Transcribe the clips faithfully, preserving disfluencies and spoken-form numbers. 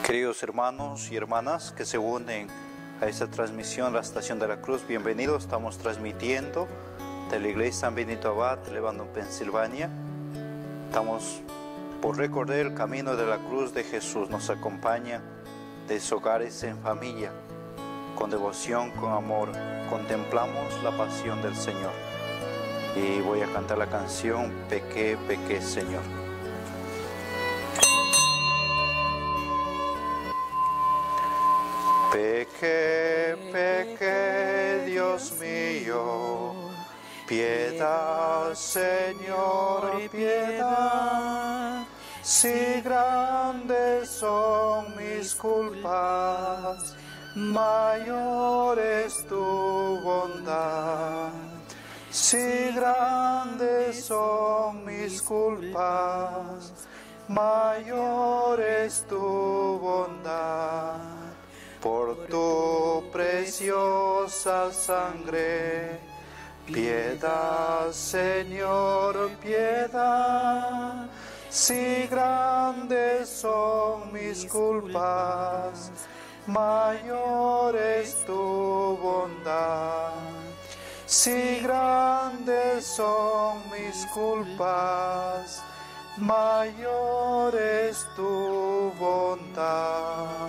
Queridos hermanos y hermanas que se unen a esta transmisión, la Estación de la Cruz, bienvenidos. Estamos transmitiendo de la Iglesia San Benito Abad, Lebanon, Pensilvania. Estamos por recorrer el camino de la cruz de Jesús. Nos acompaña desde hogares en familia, con devoción, con amor. Contemplamos la pasión del Señor. Y voy a cantar la canción Pequé, pequé, Señor. Pequé, pequé, Dios mío, piedad, Señor, piedad. Si grandes son mis culpas, mayor es tu bondad. Si grandes son mis culpas, mayor es tu bondad. Por tu preciosa sangre, piedad, Señor, piedad. Si grandes son mis culpas, mayor es tu bondad. Si grandes son mis culpas, mayor es tu bondad.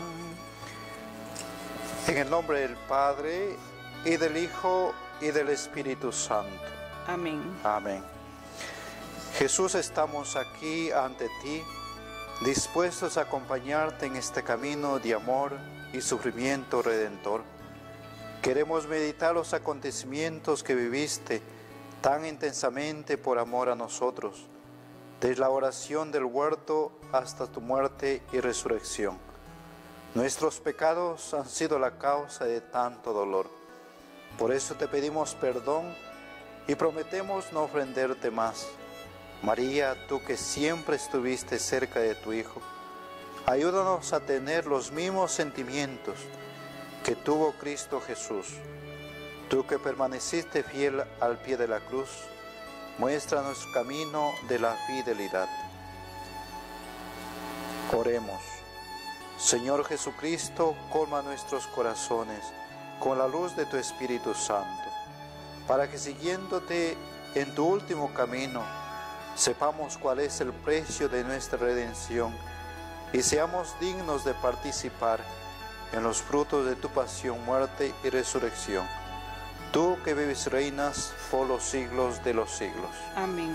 En el nombre del Padre, y del Hijo, y del Espíritu Santo. Amén. Amén. Jesús, estamos aquí ante ti, dispuestos a acompañarte en este camino de amor y sufrimiento redentor. Queremos meditar los acontecimientos que viviste tan intensamente por amor a nosotros, desde la oración del huerto hasta tu muerte y resurrección. Nuestros pecados han sido la causa de tanto dolor. Por eso te pedimos perdón y prometemos no ofenderte más. María, tú que siempre estuviste cerca de tu Hijo, ayúdanos a tener los mismos sentimientos que tuvo Cristo Jesús. Tú que permaneciste fiel al pie de la cruz, muéstranos el camino de la fidelidad. Oremos. Señor Jesucristo, colma nuestros corazones con la luz de tu Espíritu Santo, para que siguiéndote en tu último camino, sepamos cuál es el precio de nuestra redención y seamos dignos de participar en los frutos de tu pasión, muerte y resurrección. Tú que vives y reinas por los siglos de los siglos. Amén.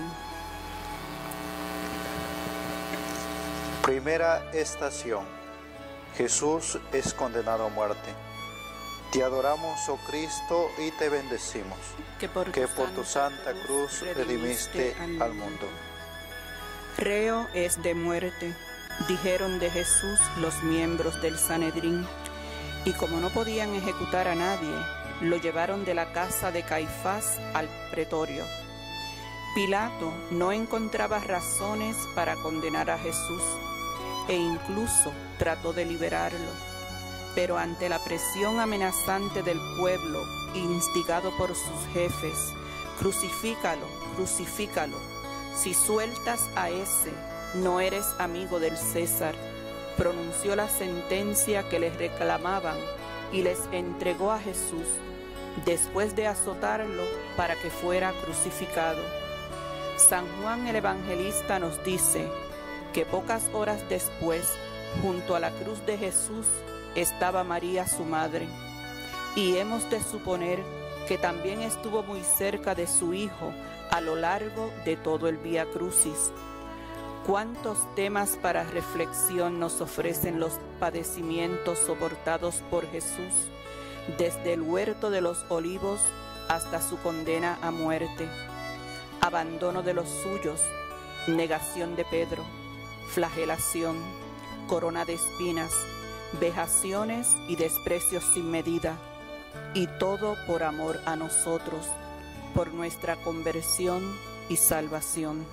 Primera estación. Jesús es condenado a muerte. Te adoramos, oh Cristo, y te bendecimos, Que por, que por tu santa cruz redimiste al mundo. Reo es de muerte, dijeron de Jesús los miembros del Sanedrín, y como no podían ejecutar a nadie, lo llevaron de la casa de Caifás al pretorio. Pilato no encontraba razones para condenar a Jesús, e incluso trató de liberarlo, pero ante la presión amenazante del pueblo, instigado por sus jefes, crucifícalo, crucifícalo, si sueltas a ese, no eres amigo del César, pronunció la sentencia que les reclamaban y les entregó a Jesús, después de azotarlo para que fuera crucificado. San Juan el Evangelista nos dice que pocas horas después, junto a la cruz de Jesús, estaba María su madre, y hemos de suponer que también estuvo muy cerca de su Hijo a lo largo de todo el Vía Crucis. Cuántos temas para reflexión nos ofrecen los padecimientos soportados por Jesús, desde el huerto de los olivos hasta su condena a muerte, abandono de los suyos, negación de Pedro, flagelación, corona de espinas, vejaciones y desprecios sin medida, y todo por amor a nosotros, por nuestra conversión y salvación.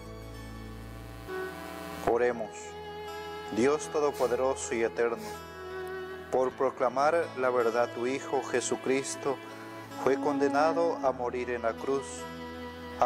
Oremos. Dios Todopoderoso y Eterno, por proclamar la verdad, tu Hijo Jesucristo fue condenado a morir en la cruz.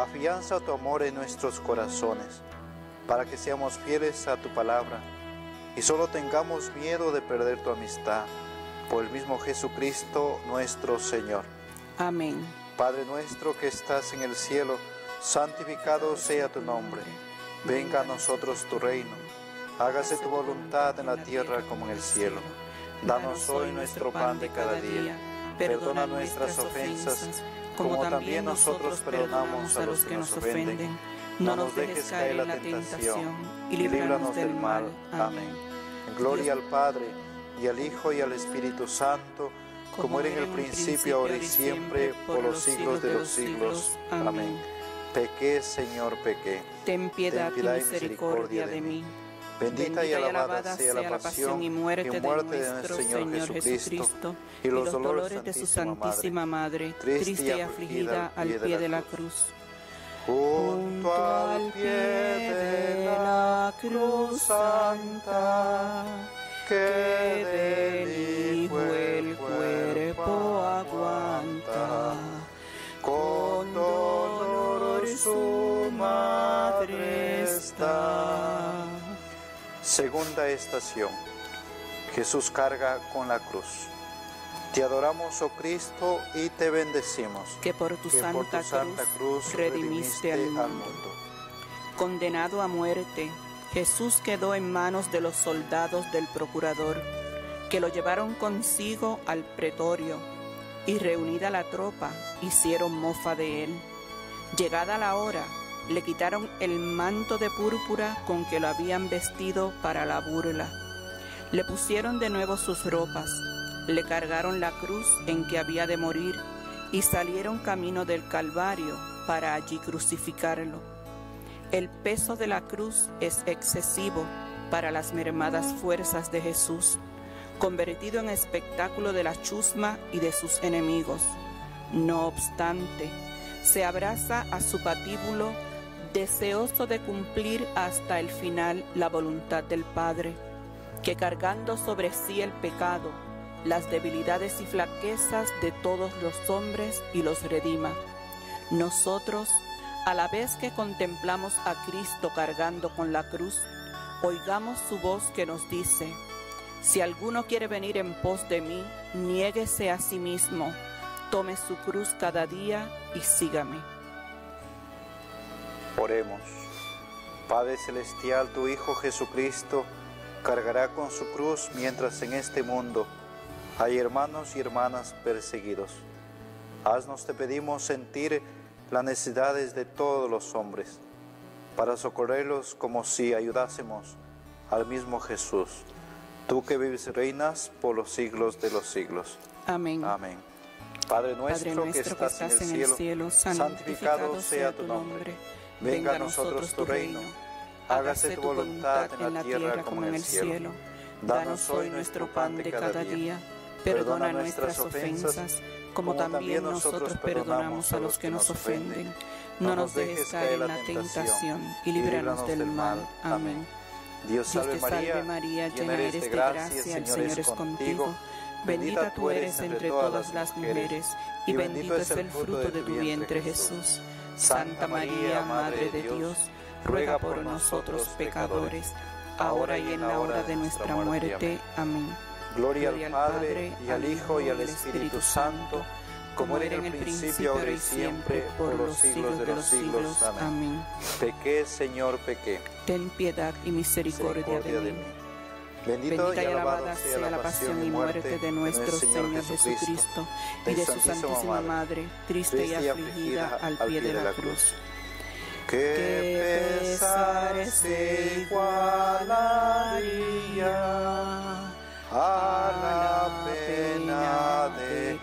Afianza tu amor en nuestros corazones, para que seamos fieles a tu palabra y solo tengamos miedo de perder tu amistad. Por el mismo Jesucristo nuestro Señor. Amén. Padre nuestro que estás en el cielo, santificado sea tu nombre. Venga a nosotros tu reino. Hágase tu voluntad en la tierra como en el cielo. Danos hoy nuestro pan de cada día. Perdona nuestras ofensas, como también nosotros perdonamos a los que nos ofenden. No nos dejes caer en la tentación, y líbranos del mal. Amén. Gloria al Padre, y al Hijo, y al Espíritu Santo, como era en el principio, ahora y siempre, por los siglos de los siglos. Amén. Pequé, Señor, pequé. Ten piedad y misericordia de mí. Bendita y alabada sea la pasión y muerte de nuestro Señor Jesucristo, y los dolores de su Santísima Madre, triste y afligida al pie de la cruz. Junto al pie de la cruz santa, que del Hijo el cuerpo aguanta, con dolor su madre está. Segunda estación. Jesús carga con la cruz. Te adoramos, oh Cristo, y te bendecimos, que por tu, que santa, por tu santa cruz, cruz redimiste, redimiste al, mundo. al mundo. Condenado a muerte, Jesús quedó en manos de los soldados del procurador, que lo llevaron consigo al pretorio, y reunida la tropa, hicieron mofa de él. Llegada la hora, le quitaron el manto de púrpura con que lo habían vestido para la burla. Le pusieron de nuevo sus ropas, le cargaron la cruz en que había de morir, y salieron camino del Calvario para allí crucificarlo. El peso de la cruz es excesivo para las mermadas fuerzas de Jesús, convertido en espectáculo de la chusma y de sus enemigos. No obstante, se abraza a su patíbulo, deseoso de cumplir hasta el final la voluntad del Padre, que cargando sobre sí el pecado, las debilidades y flaquezas de todos los hombres, y los redima. Nosotros, a la vez que contemplamos a Cristo cargando con la cruz, oigamos su voz que nos dice: si alguno quiere venir en pos de mí, niéguese a sí mismo, tome su cruz cada día y sígame. Oremos. Padre Celestial, tu Hijo Jesucristo cargará con su cruz mientras en este mundo hay hermanos y hermanas perseguidos. Haznos, te pedimos, sentir las necesidades de todos los hombres, para socorrerlos como si ayudásemos al mismo Jesús. Tú que vives y reinas por los siglos de los siglos. Amén. Amén. Padre nuestro, Padre nuestro que estás, que estás en el cielo, cielo santificado sea tu nombre. Venga a nosotros tu reino. Hágase tu voluntad en la tierra como en el cielo. Danos hoy nuestro pan de cada día. Perdona nuestras ofensas, como también nosotros perdonamos a los que nos ofenden. No nos dejes caer en la tentación, y líbranos del mal. Amén. Dios salve María, llena eres de gracia, el Señor es contigo. Bendita tú eres entre todas las mujeres, y bendito es el fruto de tu vientre, Jesús. Santa María, Madre de Dios, ruega por nosotros pecadores, ahora y en la hora de nuestra muerte. Amén. Gloria al Padre, y al Hijo, y al Espíritu Santo, como era en el principio, ahora y siempre, por los siglos de los siglos. Amén. Pequé, Señor, pequé. Ten piedad y misericordia de mí. Bendito y alabada sea la pasión y muerte de nuestro Señor Jesucristo y de su Santísima Madre, triste y afligida al pie de la cruz. Que pesares se igualaría a la pena de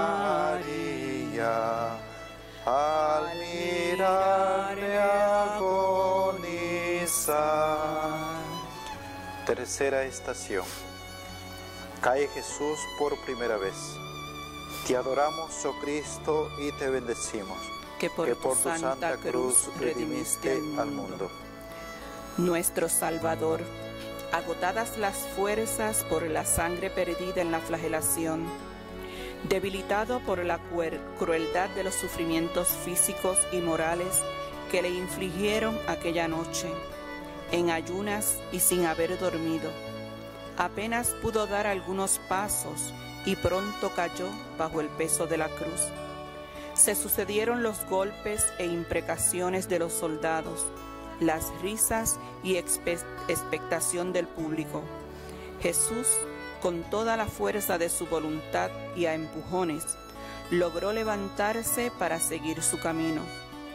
María, al mirarle agonizar. Tercera estación. Cae Jesús por primera vez. Te adoramos, oh Cristo, y te bendecimos, que por, que por tu, tu santa cruz redimiste al mundo. Nuestro Salvador, agotadas las fuerzas por la sangre perdida en la flagelación, debilitado por la crueldad de los sufrimientos físicos y morales que le infligieron aquella noche, en ayunas y sin haber dormido, Apenas pudo dar algunos pasos y pronto cayó bajo el peso de la cruz. Se sucedieron los golpes e imprecaciones de los soldados, las risas y expectación del público. Jesús, con toda la fuerza de su voluntad y a empujones, logró levantarse para seguir su camino.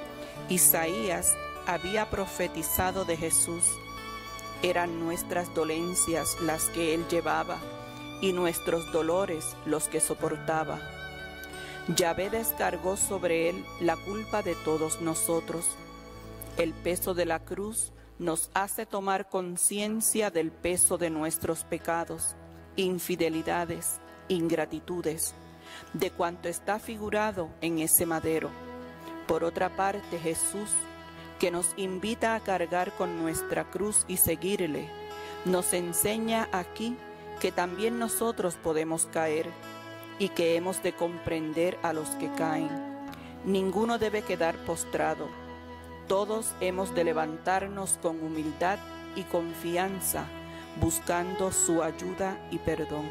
Isaías había profetizado de Jesús: eran nuestras dolencias las que él llevaba, y nuestros dolores los que soportaba. Yahvé descargó sobre él la culpa de todos nosotros. El peso de la cruz nos hace tomar conciencia del peso de nuestros pecados, infidelidades, ingratitudes, de cuanto está figurado en ese madero. Por otra parte, Jesús, que nos invita a cargar con nuestra cruz y seguirle, nos enseña aquí que también nosotros podemos caer y que hemos de comprender a los que caen. Ninguno debe quedar postrado. Todos hemos de levantarnos con humildad y confianza, buscando su ayuda y perdón.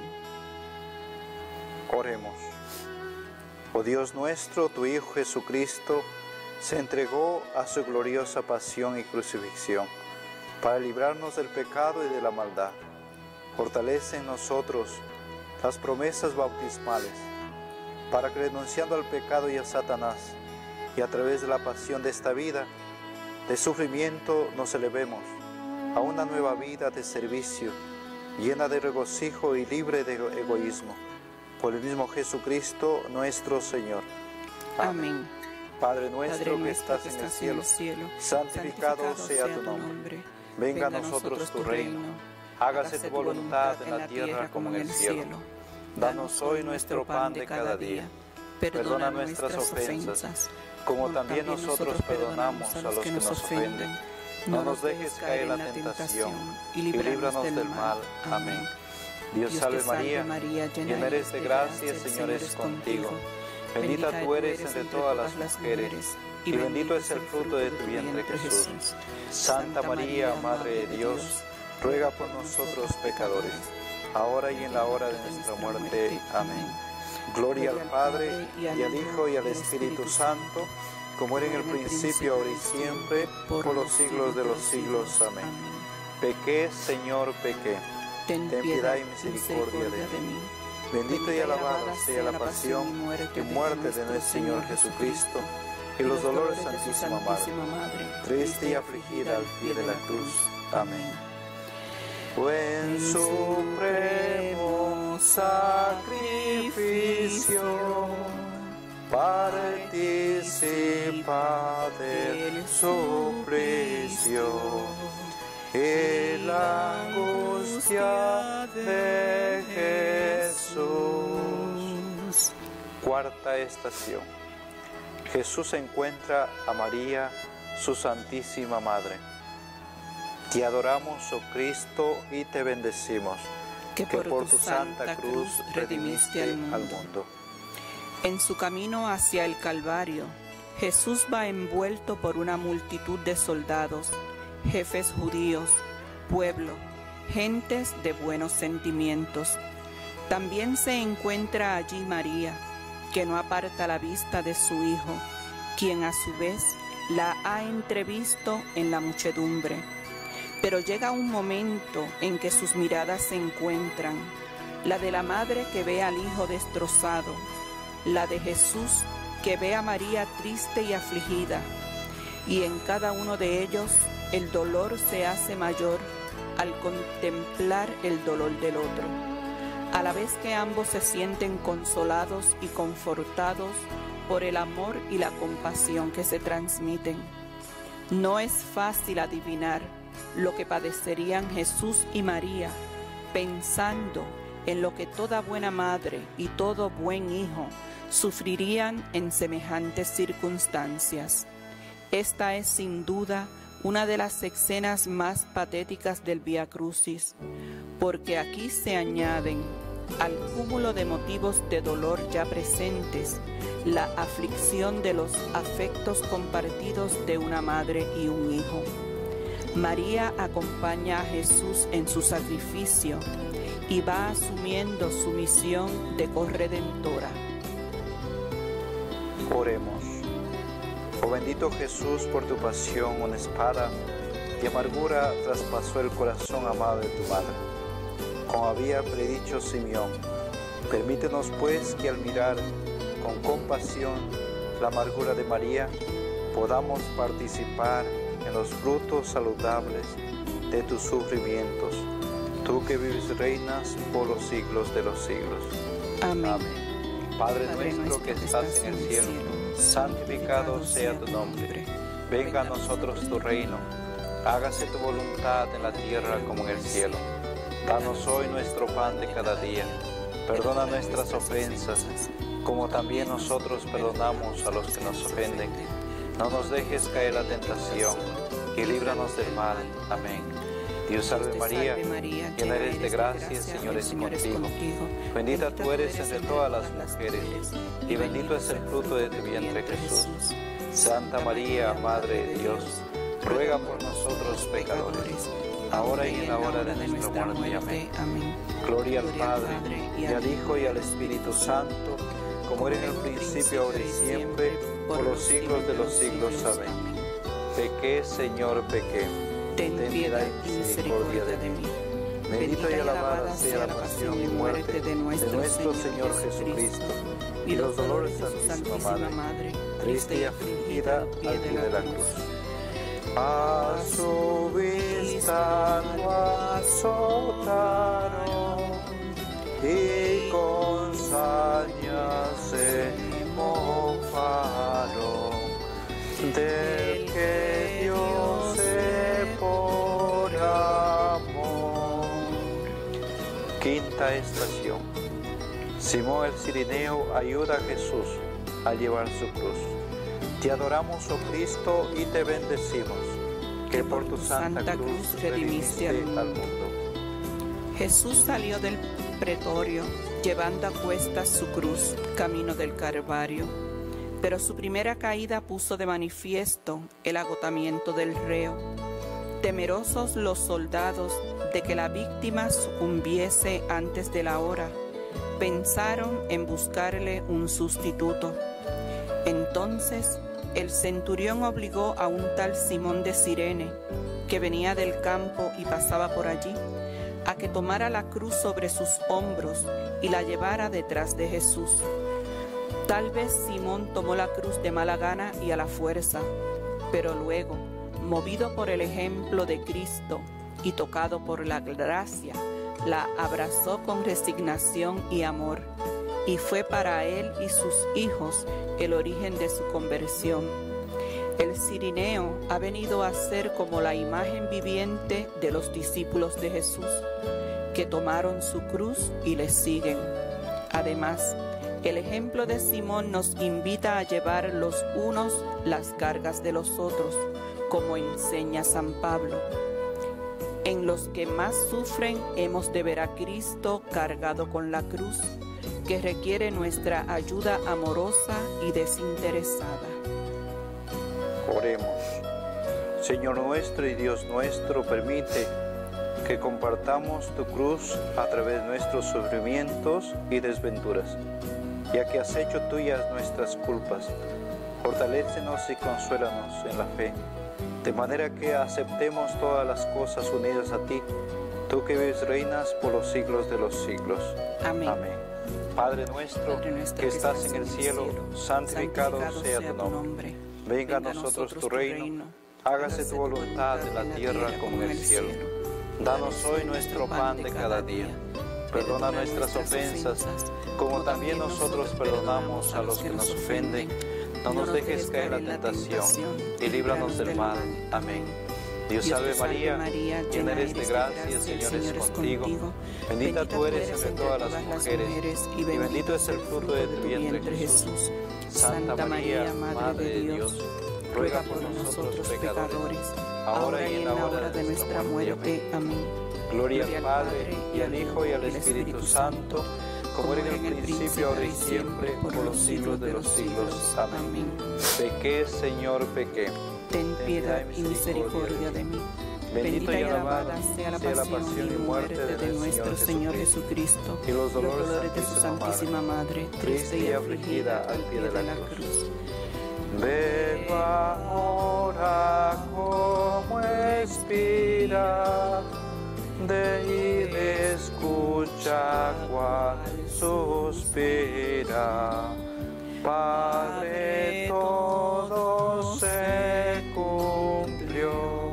Oremos. Oh Dios nuestro, tu Hijo Jesucristo se entregó a su gloriosa pasión y crucifixión para librarnos del pecado y de la maldad. Fortalece en nosotros las promesas bautismales, para que renunciando al pecado y a Satanás, y a través de la pasión de esta vida de sufrimiento, nos elevemos a una nueva vida de servicio, llena de regocijo y libre de egoísmo. Por el mismo Jesucristo nuestro Señor. Amén. Padre nuestro, Padre que nuestro estás que en el estás cielo, en el cielo, santificado, santificado sea tu nombre. nombre. Venga a nosotros tu reino. Hágase tu voluntad en la tierra como en el cielo. Danos hoy nuestro pan de cada día. Perdona nuestras ofensas, como también nosotros perdonamos a los que nos ofenden. No nos dejes caer en la tentación y líbranos del mal. Amén. Dios salve María, llena eres de gracia, el Señor es contigo. Bendita tú eres entre todas las mujeres, y bendito es el fruto de tu vientre, Jesús. Santa María, Madre de Dios, ruega por nosotros pecadores, ahora y en la hora de nuestra muerte. Amén. Gloria al Padre, y al Hijo, y al Espíritu Santo, como era en el principio, ahora y siempre, por los siglos de los siglos. Amén. Pequé, Señor, pequé. Ten piedad y misericordia de mí. Bendito y alabado sea la pasión y muerte de nuestro Señor Jesucristo, y los dolores de Santísima Madre, triste y afligida al pie de la cruz. Amén. Buen supremo sacrificio, participa del suplicio y la angustia de Jesús. Cuarta estación. Jesús encuentra a María, su Santísima Madre. Te adoramos, oh Cristo, y te bendecimos, que, que por, por tu santa cruz redimiste al mundo. al mundo. En su camino hacia el Calvario, Jesús va envuelto por una multitud de soldados, jefes judíos, pueblo, gentes de buenos sentimientos. También se encuentra allí María, que no aparta la vista de su Hijo, quien a su vez la ha entrevisto en la muchedumbre. Pero llega un momento en que sus miradas se encuentran, la de la madre que ve al Hijo destrozado, la de Jesús que ve a María triste y afligida, y en cada uno de ellos el dolor se hace mayor al contemplar el dolor del otro, a la vez que ambos se sienten consolados y confortados por el amor y la compasión que se transmiten. No es fácil adivinar lo que padecerían Jesús y María, pensando en lo que toda buena madre y todo buen hijo sufrirían en semejantes circunstancias. Esta es sin duda una de las escenas más patéticas del Vía Crucis, porque aquí se añaden al cúmulo de motivos de dolor ya presentes la aflicción de los afectos compartidos de una madre y un hijo. María acompaña a Jesús en su sacrificio y va asumiendo su misión de corredentora. Oremos. Oh bendito Jesús, por tu pasión una espada de amargura traspasó el corazón amado de tu madre. Como había predicho Simeón, permítenos pues que al mirar con compasión la amargura de María, podamos participar en los frutos saludables de tus sufrimientos, tú que vives y reinas por los siglos de los siglos. Amén. Amén. Padre, Padre nuestro que estás en el cielo, santificado sea tu nombre. Venga a nosotros tu reino. Hágase tu voluntad en la tierra como en el cielo. Danos hoy nuestro pan de cada día. Perdona nuestras ofensas, como también nosotros perdonamos a los que nos ofenden. No nos dejes caer en la tentación, y líbranos del mal. Amén. Dios salve María, llena eres de gracia, el Señor es contigo. Bendita tú eres entre todas las mujeres, y bendito es el fruto de tu vientre Jesús. Santa María, Madre de Dios, ruega por nosotros pecadores, ahora y en la hora de nuestra muerte. Amén. Gloria al Padre, y al Hijo, y al Espíritu Santo, como era en el principio, ahora y siempre, por los siglos de los siglos. Amén. Pequé, Señor, pequé. Ten piedad y misericordia de mí. Bendito y alabada sea la pasión y muerte de nuestro Señor Jesucristo, y los dolores de su Santísima Madre, triste y afligida al pie de la cruz. A su vista lo azotaron, y con sañas se mofaron del que Dios es por amor. Quinta estación. Simón el Cirineo ayuda a Jesús a llevar su cruz. Te adoramos, oh Cristo, y te bendecimos, que por tu santa cruz redimiste al mundo. Jesús salió del pretorio, llevando a cuestas su cruz, camino del Calvario. Pero su primera caída puso de manifiesto el agotamiento del reo. Temerosos los soldados de que la víctima sucumbiese antes de la hora, pensaron en buscarle un sustituto. Entonces el centurión obligó a un tal Simón de Cirene, que venía del campo y pasaba por allí, a que tomara la cruz sobre sus hombros y la llevara detrás de Jesús. Tal vez Simón tomó la cruz de mala gana y a la fuerza, pero luego, movido por el ejemplo de Cristo y tocado por la gracia, la abrazó con resignación y amor, y fue para él y sus hijos el origen de su conversión. El Cirineo ha venido a ser como la imagen viviente de los discípulos de Jesús, que tomaron su cruz y le siguen. Además, el ejemplo de Simón nos invita a llevar los unos las cargas de los otros, como enseña San Pablo. En los que más sufren hemos de ver a Cristo cargado con la cruz, que requiere nuestra ayuda amorosa y desinteresada. Oremos. Señor nuestro y Dios nuestro, permite que compartamos tu cruz a través de nuestros sufrimientos y desventuras, ya que has hecho tuyas nuestras culpas. Fortalécenos y consuélanos en la fe, de manera que aceptemos todas las cosas unidas a ti, tú que vives y reinas por los siglos de los siglos. Amén. Amén. Padre nuestro, Padre nuestro que estás en el cielo, santificado sea tu nombre. Venga a nosotros tu reino, hágase tu voluntad en la tierra como en el cielo. Danos hoy nuestro pan de cada día. Perdona nuestras ofensas, como también nosotros perdonamos a los que nos ofenden. No nos dejes caer en la tentación, y líbranos del mal. Amén. Dios salve María, llena eres de gracia, el Señor es contigo. Bendita tú eres entre todas las mujeres, y bendito es el fruto de tu vientre, Jesús. Santa María, Madre de Dios, ruega por nosotros pecadores, ahora y en la hora de nuestra muerte. Amén. Gloria al Padre, y al Hijo, y al Espíritu Santo, como era en el principio, ahora y siempre, por los siglos de los siglos. Amén. Pequé, Señor, pequé. Ten piedad y misericordia de mí. Bendita y alabada sea la pasión y muerte de nuestro Señor Jesucristo, y los dolores de su Santísima Madre, triste y afligida al pie de la cruz. Ven ahora como expira, de ir escucha cual suspira. Padre, todo se cumplió.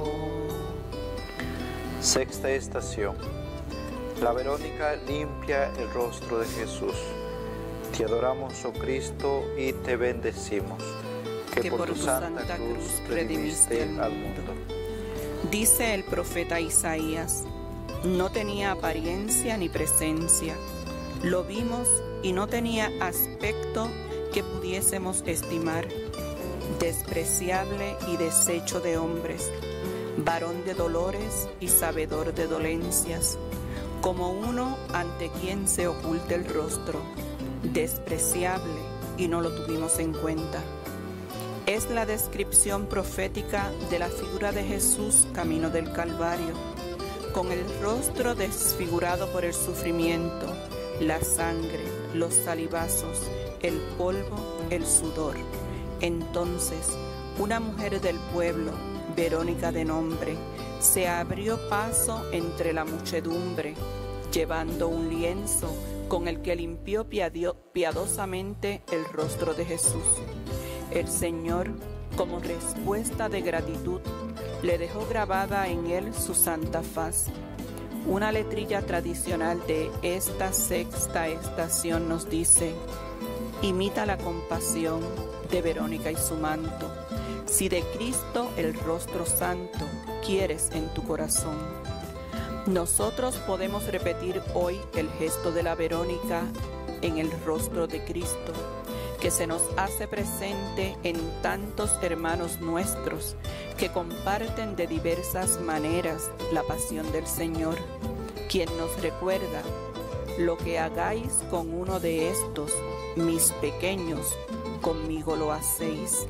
Sexta estación. La Verónica limpia el rostro de Jesús. Te adoramos, oh Cristo, y te bendecimos, que, que por, por tu santa, santa cruz redimiste al mundo. Dice el profeta Isaías: no tenía apariencia ni presencia, lo vimos y no tenía aspecto que pudiésemos estimar, despreciable y deshecho de hombres, varón de dolores y sabedor de dolencias, como uno ante quien se oculta el rostro, despreciable y no lo tuvimos en cuenta. Es la descripción profética de la figura de Jesús camino del Calvario, con el rostro desfigurado por el sufrimiento, la sangre, los salivazos, el polvo, el sudor. Entonces, una mujer del pueblo, Verónica de nombre, se abrió paso entre la muchedumbre, llevando un lienzo con el que limpió piadosamente el rostro de Jesús. El Señor, como respuesta de gratitud, le dejó grabada en él su santa faz. Una letrilla tradicional de esta sexta estación nos dice: imita la compasión de Verónica y su manto, si de Cristo el rostro santo quieres en tu corazón. Nosotros podemos repetir hoy el gesto de la Verónica en el rostro de Cristo, que se nos hace presente en tantos hermanos nuestros que comparten de diversas maneras la pasión del Señor, quien nos recuerda: lo que hagáis con uno de estos, mis pequeños, conmigo lo hacéis.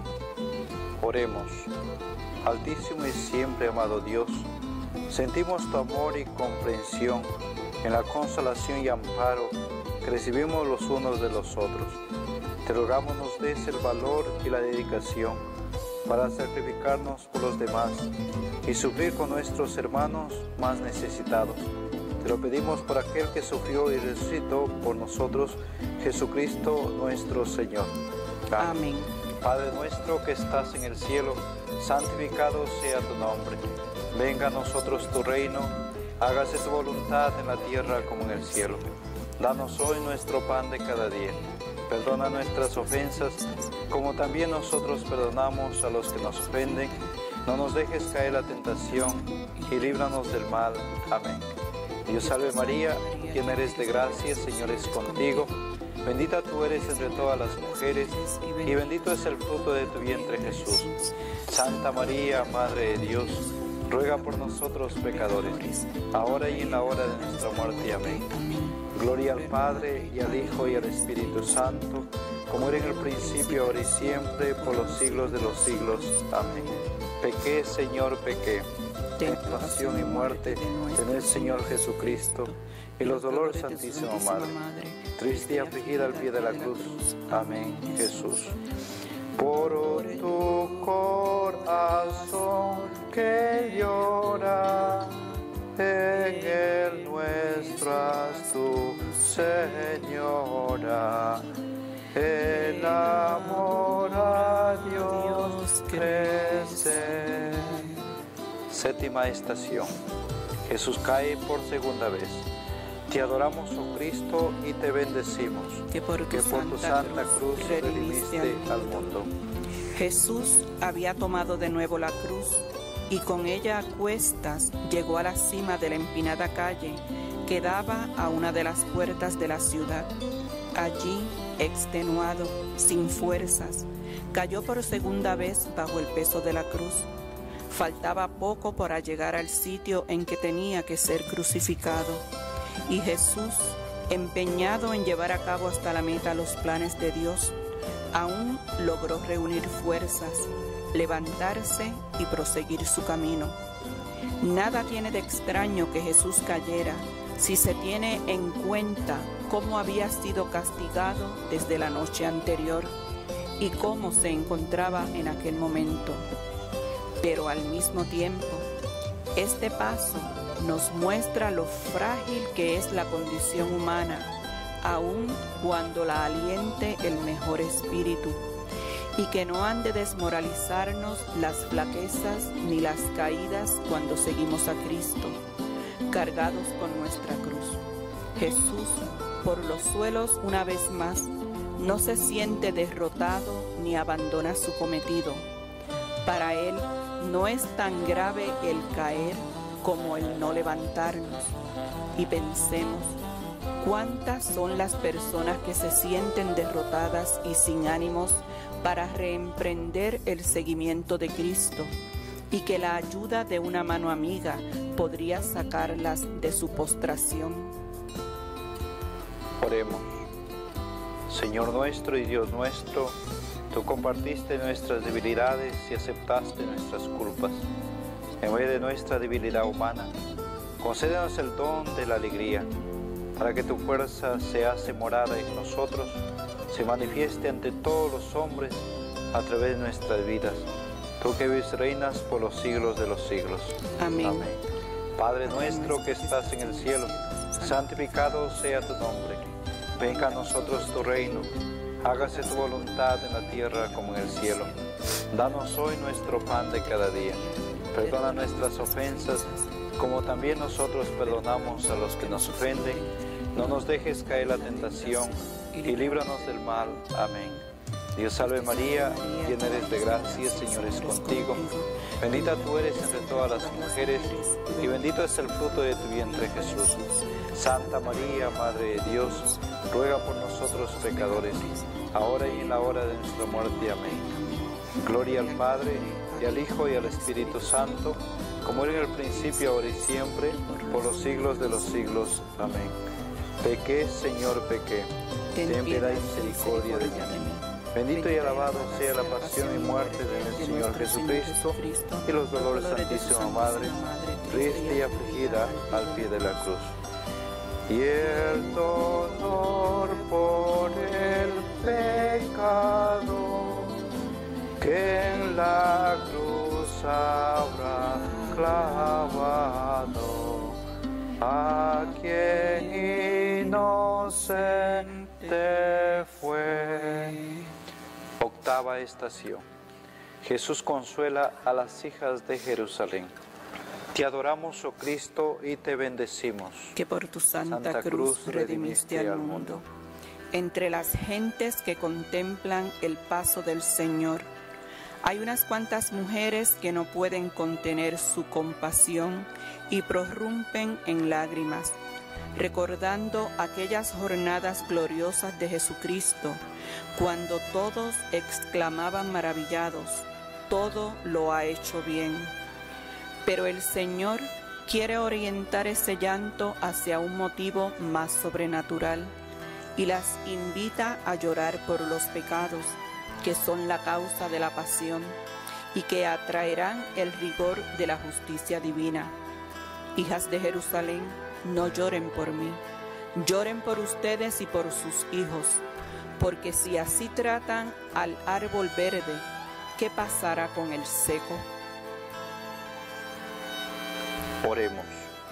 Oremos. Altísimo y siempre amado Dios, sentimos tu amor y comprensión en la consolación y amparo que recibimos los unos de los otros. Te rogamos nos des el valor y la dedicación para sacrificarnos por los demás y sufrir con nuestros hermanos más necesitados. Te lo pedimos por aquel que sufrió y resucitó por nosotros, Jesucristo nuestro Señor. Amén. Padre nuestro que estás en el cielo, santificado sea tu nombre. Venga a nosotros tu reino, hágase tu voluntad en la tierra como en el cielo. Danos hoy nuestro pan de cada día. Perdona nuestras ofensas, como también nosotros perdonamos a los que nos ofenden. No nos dejes caer en la tentación y líbranos del mal. Amén. Dios salve María, llena eres de gracia, el Señor es contigo. Bendita tú eres entre todas las mujeres, y bendito es el fruto de tu vientre Jesús. Santa María, Madre de Dios, ruega por nosotros pecadores, ahora y en la hora de nuestra muerte. Amén. Gloria al Padre, y al Hijo, y al Espíritu Santo, como era en el principio, ahora y siempre, por los siglos de los siglos. Amén. Pequé, Señor, pequé, en pasión y muerte en el Señor Jesucristo, y los dolores de Santísima Madre, triste y afligida al pie de la cruz. Amén, Jesús. Por tu corazón que llora, en el nuestro haz tú, Señora, el amor a Dios crece. Séptima estación. Jesús cae por segunda vez. Te adoramos, oh Cristo, y te bendecimos, que por tu, que por tu santa, santa cruz, cruz redimiste al mundo. Jesús había tomado de nuevo la cruz, y con ella a cuestas llegó a la cima de la empinada calle que daba a una de las puertas de la ciudad. Allí, extenuado, sin fuerzas, cayó por segunda vez bajo el peso de la cruz. Faltaba poco para llegar al sitio en que tenía que ser crucificado, y Jesús, empeñado en llevar a cabo hasta la meta los planes de Dios, aún logró reunir fuerzas, levantarse y proseguir su camino. Nada tiene de extraño que Jesús cayera si se tiene en cuenta cómo había sido castigado desde la noche anterior y cómo se encontraba en aquel momento. Pero al mismo tiempo, este paso nos muestra lo frágil que es la condición humana, aun cuando la aliente el mejor espíritu, y que no han de desmoralizarnos las flaquezas ni las caídas cuando seguimos a Cristo, cargados con nuestra cruz. Jesús, por los suelos una vez más, no se siente derrotado ni abandona su cometido. Para Él no es tan grave el caer como el no levantarnos. Y pensemos, ¿cuántas son las personas que se sienten derrotadas y sin ánimos para reemprender el seguimiento de Cristo, y que la ayuda de una mano amiga podría sacarlas de su postración? Oremos. Señor nuestro y Dios nuestro, tú compartiste nuestras debilidades y aceptaste nuestras culpas. En medio de nuestra debilidad humana, concédenos el don de la alegría, para que tu fuerza se hace morada en nosotros, se manifieste ante todos los hombres a través de nuestras vidas. Tú que vives reinas por los siglos de los siglos. Amén. Amén. Padre nuestro que estás en el cielo, santificado sea tu nombre. Venga a nosotros tu reino. Hágase tu voluntad en la tierra como en el cielo. Danos hoy nuestro pan de cada día. Perdona nuestras ofensas, como también nosotros perdonamos a los que nos ofenden. No nos dejes caer en la tentación, y líbranos del mal. Amén. Dios salve María, llena eres de gracia, el Señor es contigo. Bendita tú eres entre todas las mujeres, y bendito es el fruto de tu vientre, Jesús. Santa María, Madre de Dios, ruega por nosotros pecadores, ahora y en la hora de nuestra muerte. Amén. Gloria al Padre, y al Hijo, y al Espíritu Santo, como era en el principio, ahora y siempre, por los siglos de los siglos. Amén. Pequé, Señor, pequé. Ten piedad y misericordia de mí. Bendito y alabado sea la pasión y muerte de nuestro Señor Jesucristo, y los dolores de Santísima Madre, triste y afligida al pie de la cruz. Y el dolor por el pecado que en la cruz habrá clavado, a quien inocente fue. Octava estación. Jesús consuela a las hijas de Jerusalén. Te adoramos, oh Cristo, y te bendecimos. Que por tu santa, santa cruz redimiste al mundo. Entre las gentes que contemplan el paso del Señor, hay unas cuantas mujeres que no pueden contener su compasión y prorrumpen en lágrimas, recordando aquellas jornadas gloriosas de Jesucristo, cuando todos exclamaban maravillados: todo lo ha hecho bien. Pero el Señor quiere orientar ese llanto hacia un motivo más sobrenatural y las invita a llorar por los pecados que son la causa de la pasión y que atraerán el rigor de la justicia divina. Hijas de Jerusalén, no lloren por mí, lloren por ustedes y por sus hijos, porque si así tratan al árbol verde, ¿qué pasará con el seco? Oremos.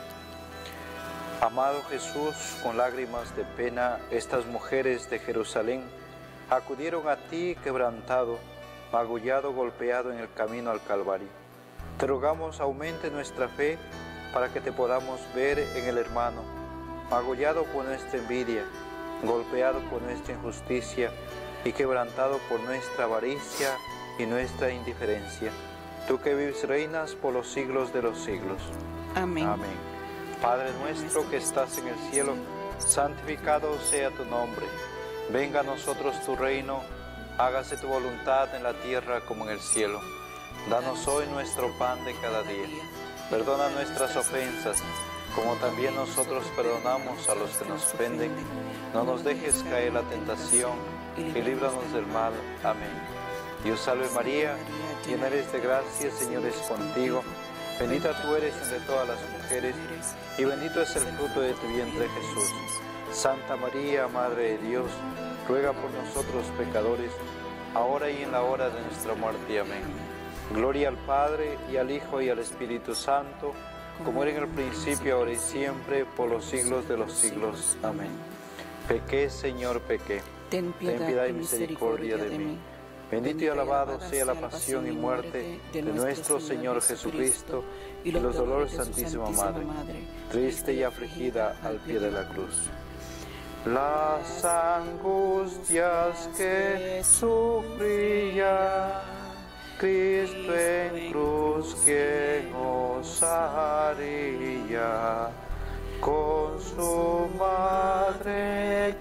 Amado Jesús, con lágrimas de pena, estas mujeres de Jerusalén acudieron a ti quebrantado, magullado, golpeado en el camino al Calvario. Te rogamos aumente nuestra fe para que te podamos ver en el hermano, magullado por nuestra envidia, golpeado por nuestra injusticia y quebrantado por nuestra avaricia y nuestra indiferencia. Tú que vives reinas por los siglos de los siglos. Amén. Amén. Padre nuestro que estás en el cielo, santificado sea tu nombre. Venga a nosotros tu reino, hágase tu voluntad en la tierra como en el cielo. Danos hoy nuestro pan de cada día. Perdona nuestras ofensas, como también nosotros perdonamos a los que nos ofenden. No nos dejes caer en la tentación, y líbranos del mal. Amén. Dios salve María, llena eres de gracia, el Señor es contigo. Bendita tú eres entre todas las mujeres, y bendito es el fruto de tu vientre, Jesús. Santa María, Madre de Dios, ruega por nosotros pecadores, ahora y en la hora de nuestra muerte. Amén. Gloria al Padre, y al Hijo, y al Espíritu Santo, como era en el principio, ahora y siempre, por los siglos de los siglos. Amén. Pequé, Señor, pequé. Ten piedad, Ten piedad y misericordia de mí. Bendito y alabado sea la pasión y muerte de nuestro Señor Jesucristo y los dolores de Santísima Madre, triste y afligida al pie de la cruz. Las angustias que sufría Cristo en cruz, quien osaría con su madre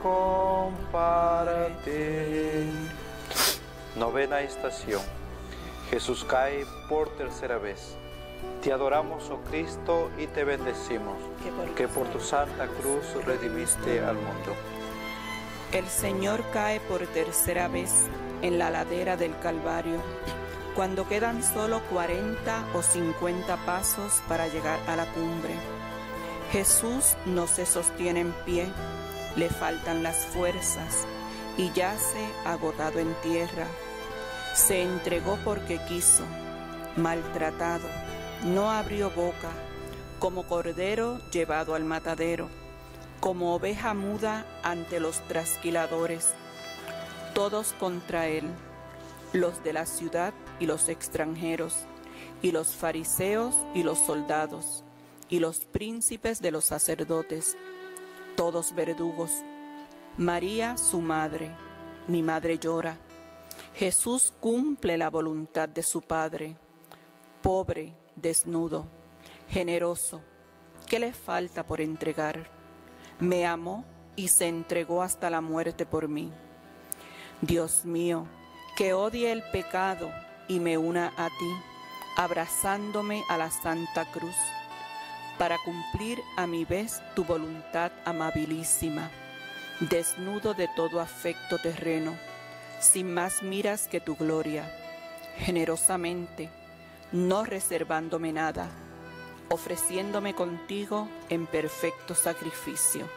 compartir. Novena estación. Jesús cae por tercera vez. Te adoramos, oh Cristo, y te bendecimos, que por tu santa cruz redimiste al mundo. El Señor cae por tercera vez en la ladera del Calvario, cuando quedan solo cuarenta o cincuenta pasos para llegar a la cumbre. Jesús no se sostiene en pie, le faltan las fuerzas y yace agotado en tierra. Se entregó porque quiso, maltratado, no abrió boca, como cordero llevado al matadero, como oveja muda ante los trasquiladores. Todos contra él, los de la ciudad y los extranjeros, y los fariseos y los soldados, y los príncipes de los sacerdotes, todos verdugos. María, su madre, mi madre llora. Jesús cumple la voluntad de su Padre, pobre, desnudo, generoso. ¿Qué le falta por entregar? Me amó y se entregó hasta la muerte por mí. Dios mío, que odie el pecado y me una a ti, abrazándome a la Santa Cruz, para cumplir a mi vez tu voluntad amabilísima, desnudo de todo afecto terreno, sin más miras que tu gloria, generosamente, no reservándome nada, ofreciéndome contigo en perfecto sacrificio.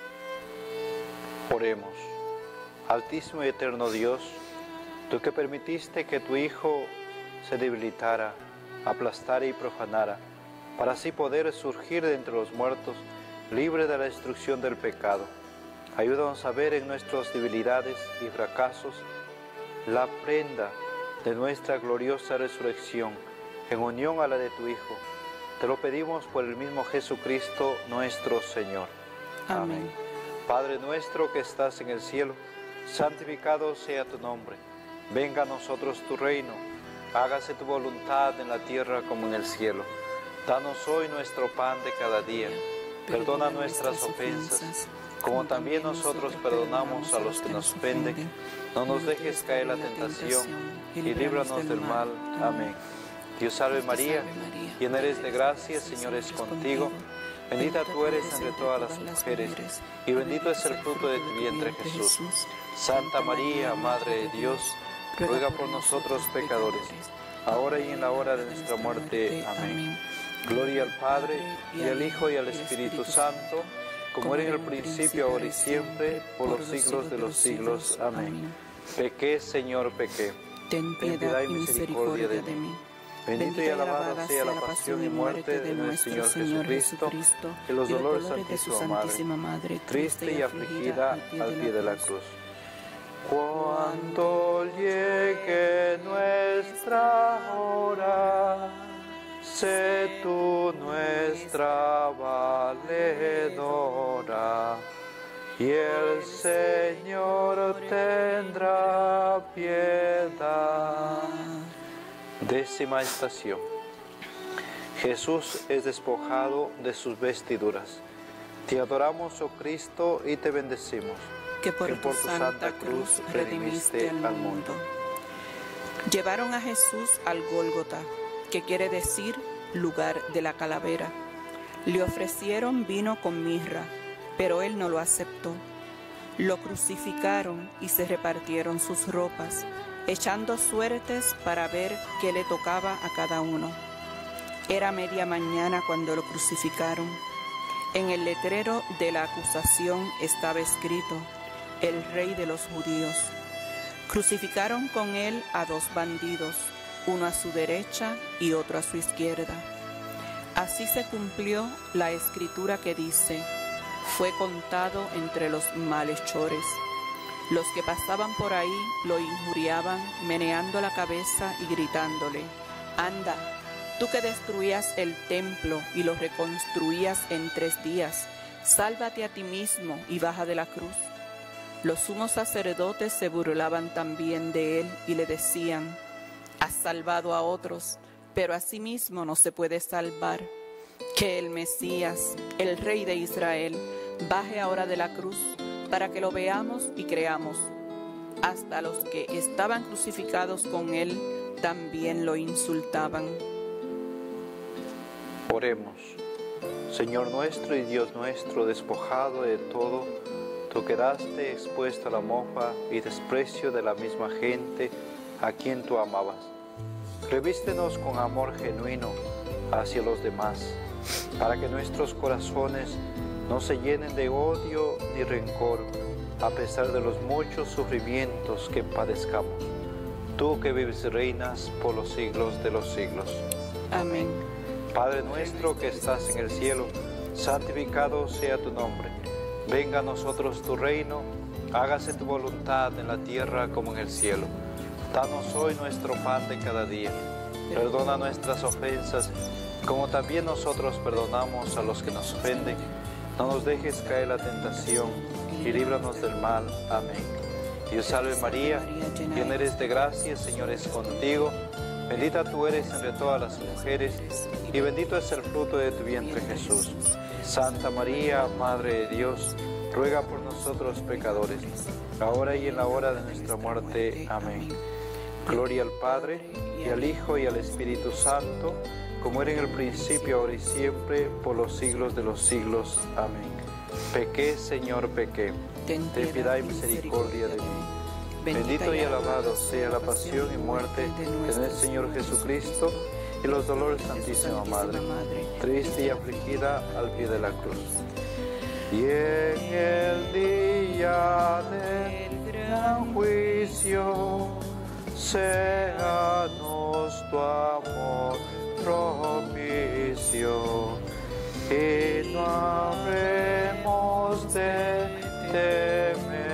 Oremos. Altísimo y eterno Dios, tú que permitiste que tu Hijo se debilitara, aplastara y profanara, para así poder surgir de entre los muertos, libre de la destrucción del pecado. Ayúdanos a ver en nuestras debilidades y fracasos la prenda de nuestra gloriosa resurrección, en unión a la de tu Hijo. Te lo pedimos por el mismo Jesucristo nuestro Señor. Amén. Amén. Padre nuestro que estás en el cielo, santificado sea tu nombre. Venga a nosotros tu reino. Hágase tu voluntad en la tierra como en el cielo. Danos hoy nuestro pan de cada día. Perdona nuestras ofensas, como también nosotros perdonamos a los que nos ofenden. No nos dejes caer en la tentación y líbranos del mal. Amén. Dios salve María, llena eres de gracia, el Señor es contigo. Bendita tú eres entre todas las mujeres, y bendito es el fruto de tu vientre, Jesús. Santa María, Madre de Dios, ruega por nosotros pecadores, ahora y en la hora de nuestra muerte. Amén. Gloria al Padre, y al Hijo, y al Espíritu Santo, como era en el principio, ahora y siempre, por los siglos de los siglos. Amén. Pequé, Señor, pequé. Ten piedad y misericordia de mí. Bendito y alabado sea la pasión y muerte de nuestro Señor Jesucristo, y los dolores de su Santísima Madre, triste y afligida al pie de la cruz. Cuando llegue nuestra hora, sé tú nuestra valedora, y el Señor tendrá piedad. Décima estación. Jesús es despojado de sus vestiduras. Te adoramos, oh Cristo, y te bendecimos, que por, que por tu santa cruz redimiste al mundo. Llevaron a Jesús al Gólgota, que quiere decir lugar de la calavera. Le ofrecieron vino con mirra, pero él no lo aceptó. Lo crucificaron y se repartieron sus ropas, echando suertes para ver qué le tocaba a cada uno. Era media mañana cuando lo crucificaron. En el letrero de la acusación estaba escrito: el Rey de los Judíos. Crucificaron con él a dos bandidos, uno a su derecha y otro a su izquierda. Así se cumplió la escritura que dice: fue contado entre los malhechores. Los que pasaban por ahí lo injuriaban, meneando la cabeza y gritándole: anda, tú que destruías el templo y lo reconstruías en tres días, sálvate a ti mismo y baja de la cruz. Los sumos sacerdotes se burlaban también de él y le decían: has salvado a otros, pero a sí mismo no se puede salvar. Que el Mesías, el Rey de Israel, baje ahora de la cruz, para que lo veamos y creamos. Hasta los que estaban crucificados con él también lo insultaban. Oremos. Señor nuestro y Dios nuestro, despojado de todo, tú quedaste expuesto a la mofa y desprecio de la misma gente a quien tú amabas. Revístenos con amor genuino hacia los demás, para que nuestros corazones no se llenen de odio ni rencor, a pesar de los muchos sufrimientos que padezcamos. Tú que vives y reinas por los siglos de los siglos. Amén. Padre nuestro que estás en el cielo, santificado sea tu nombre. Venga a nosotros tu reino, hágase tu voluntad en la tierra como en el cielo. Danos hoy nuestro pan de cada día. Perdona nuestras ofensas, como también nosotros perdonamos a los que nos ofenden. No nos dejes caer en la tentación y líbranos del mal. Amén. Dios salve María, llena eres de gracia, el Señor es contigo. Bendita tú eres entre todas las mujeres, y bendito es el fruto de tu vientre Jesús. Santa María, Madre de Dios, ruega por nosotros pecadores, ahora y en la hora de nuestra muerte. Amén. Gloria al Padre, y al Hijo, y al Espíritu Santo, como era en el principio, ahora y siempre, por los siglos de los siglos. Amén. Pequé, Señor, pequé. Ten piedad y misericordia de mí. Bendito y alabado sea la pasión y muerte de nuestro Señor Jesucristo y los dolores de Santísima Madre, triste y afligida al pie de la cruz. Y en el día del gran juicio, séanos tu amor propicio, y no habremos de temer.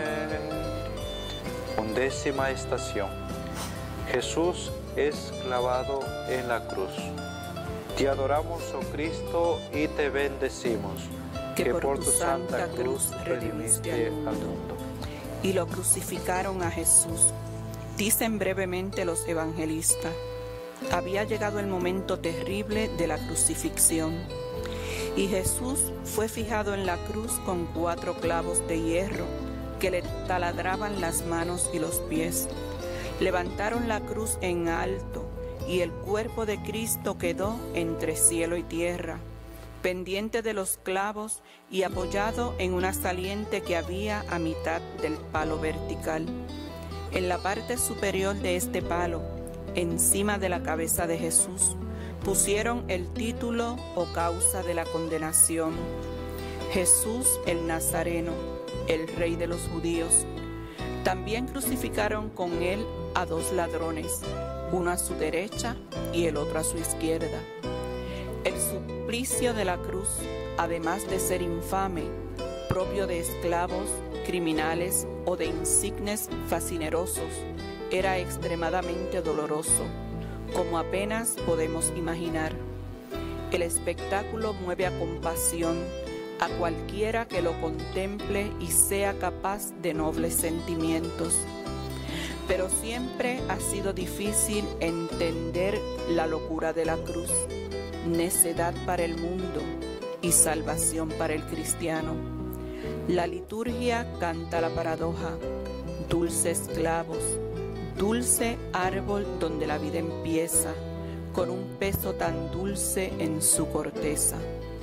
Undécima estación. Jesús es clavado en la cruz. Te adoramos, oh Cristo, y te bendecimos, que, que por tu santa cruz redimiste al mundo. Y lo crucificaron a Jesús. Dicen brevemente los evangelistas: había llegado el momento terrible de la crucifixión, y Jesús fue fijado en la cruz con cuatro clavos de hierro que le taladraban las manos y los pies. Levantaron la cruz en alto, y el cuerpo de Cristo quedó entre cielo y tierra, pendiente de los clavos y apoyado en una saliente que había a mitad del palo vertical. En la parte superior de este palo, encima de la cabeza de Jesús, pusieron el título o causa de la condenación: Jesús el Nazareno, el Rey de los Judíos. También crucificaron con él a dos ladrones, uno a su derecha y el otro a su izquierda. El suplicio de la cruz, además de ser infame, propio de esclavos, criminales o de insignes fascinerosos, era extremadamente doloroso, como apenas podemos imaginar. El espectáculo mueve a compasión a cualquiera que lo contemple y sea capaz de nobles sentimientos. Pero siempre ha sido difícil entender la locura de la cruz, necedad para el mundo y salvación para el cristiano. La liturgia canta la paradoja: dulces clavos, dulce árbol donde la vida empieza, con un peso tan dulce en su corteza.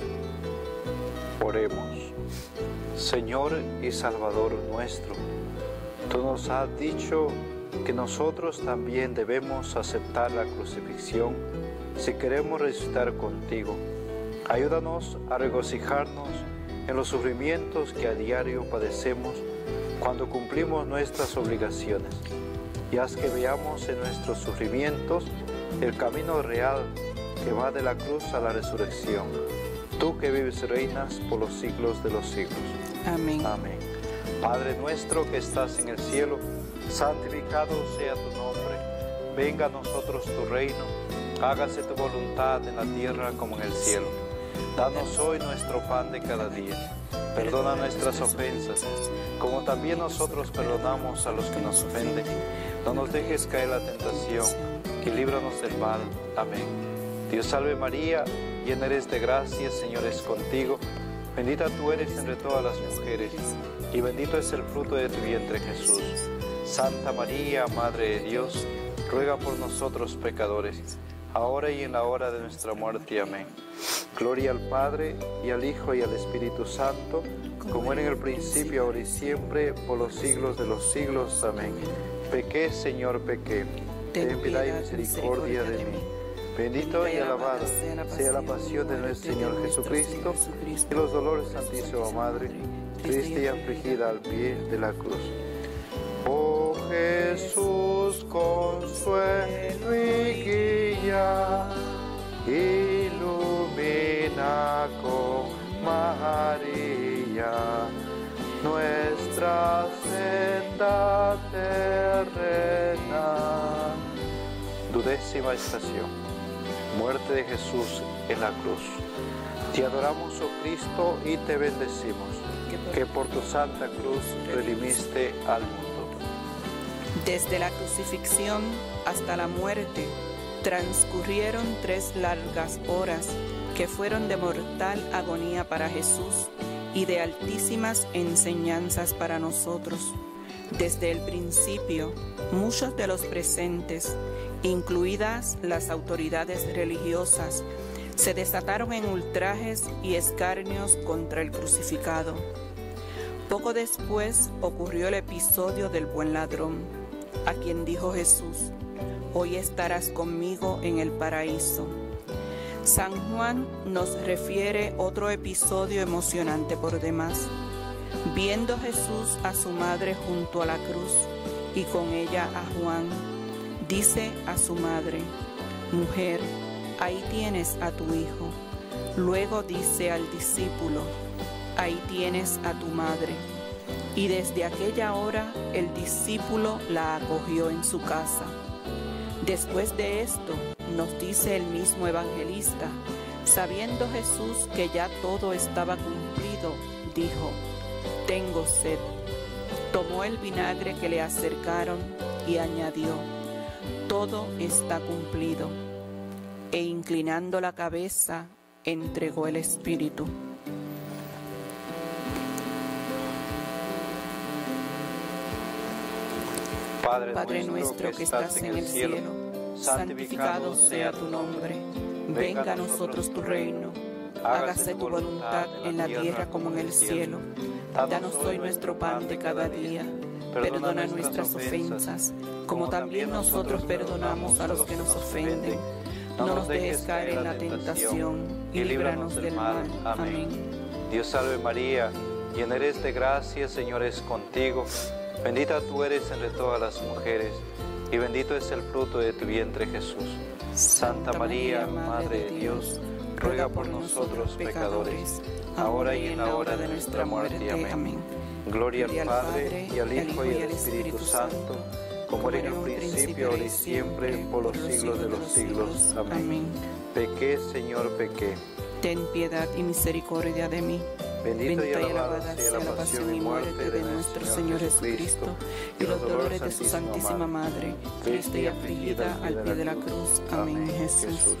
Oremos. Señor y Salvador nuestro, tú nos has dicho que nosotros también debemos aceptar la crucifixión si queremos resucitar contigo. Ayúdanos a regocijarnos en los sufrimientos que a diario padecemos cuando cumplimos nuestras obligaciones, y haz que veamos en nuestros sufrimientos el camino real que va de la cruz a la resurrección. Tú que vives y reinas por los siglos de los siglos. Amén. Amén. Padre nuestro que estás en el cielo, santificado sea tu nombre. Venga a nosotros tu reino. Hágase tu voluntad en la tierra como en el cielo. Danos hoy nuestro pan de cada día. Perdona nuestras ofensas, como también nosotros perdonamos a los que nos ofenden. No nos dejes caer en la tentación, y líbranos del mal. Amén. Dios salve María, llena eres de gracia, el Señor es contigo. Bendita tú eres entre todas las mujeres, y bendito es el fruto de tu vientre, Jesús. Santa María, Madre de Dios, ruega por nosotros pecadores, ahora y en la hora de nuestra muerte. Amén. Gloria al Padre, y al Hijo, y al Espíritu Santo, como era en el principio, ahora y siempre, por los siglos de los siglos. Amén. Pequé, Señor, pequé. Ten piedad y misericordia de mí. Bendito y alabado sea la pasión de nuestro Señor Jesucristo y los dolores de Santísima Madre, triste y afligida al pie de la cruz. Oh Jesús, consuelo y guía, ilumina con María nuestra senda terrena. Duodécima estación. Muerte de Jesús en la cruz. Te adoramos, oh Cristo, y te bendecimos, que por tu santa cruz redimiste al mundo. Desde la crucifixión hasta la muerte transcurrieron tres largas horas que fueron de mortal agonía para Jesús y de altísimas enseñanzas para nosotros. Desde el principio, muchos de los presentes, incluidas las autoridades religiosas, se desataron en ultrajes y escarnios contra el crucificado. Poco después ocurrió el episodio del buen ladrón, a quien dijo Jesús: hoy estarás conmigo en el paraíso. San Juan nos refiere otro episodio emocionante por demás. Viendo Jesús a su madre junto a la cruz y con ella a Juan, dice a su madre: mujer, ahí tienes a tu hijo. Luego dice al discípulo: ahí tienes a tu madre. Y desde aquella hora el discípulo la acogió en su casa. Después de esto, nos dice el mismo evangelista, sabiendo Jesús que ya todo estaba cumplido, dijo: tengo sed. Tomó el vinagre que le acercaron y añadió: todo está cumplido. E inclinando la cabeza, entregó el espíritu. Padre, Padre nuestro que estás en el cielo, santificado sea tu nombre. Venga a nosotros tu reino. Hágase tu voluntad en la tierra como en el cielo. Danos hoy nuestro pan de cada día. Perdona nuestras ofensas, como también nosotros perdonamos a los que nos ofenden. No nos dejes caer en la tentación, y líbranos del mal. Amén. Dios salve María, llena eres de gracia, el Señor es contigo. Bendita tú eres entre todas las mujeres, y bendito es el fruto de tu vientre, Jesús. Santa María, Madre de Dios, ruega por nosotros pecadores, ahora y en la hora de nuestra muerte. Amén. Gloria al Padre, y al Hijo, y al Espíritu Santo, como era en el principio, ahora y siempre, por los siglos de los siglos. Amén. Pequé, Señor, pequé. Ten piedad y misericordia de mí. Bendito y alabado sea la pasión y muerte de nuestro Señor Jesucristo, y los dolores de su Santísima Madre, triste y afligida al pie de la cruz. Amén, Jesús.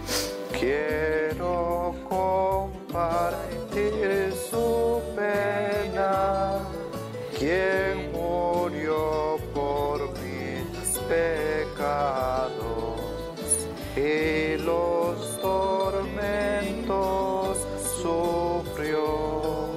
Quiero compartir su pena, quien murió por mis pecados y los tormentos sufrió.